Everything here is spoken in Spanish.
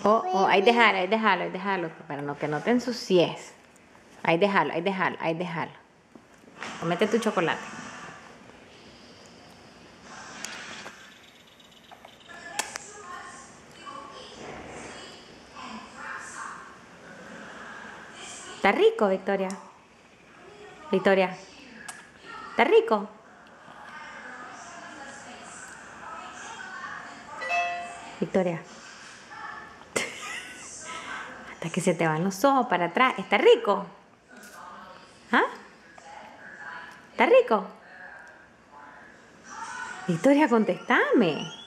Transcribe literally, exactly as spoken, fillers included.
Oh, oh, ahí déjalo, ahí déjalo, ahí déjalo, para no, que no te ensucies. Ahí déjalo, ahí déjalo, ahí déjalo. Comete tu chocolate. ¿Está rico, Victoria? Victoria, ¿está rico? Victoria. Hasta que se te van los ojos para atrás. ¿Está rico? ¿Ah? ¿Está rico? Victoria, contestame.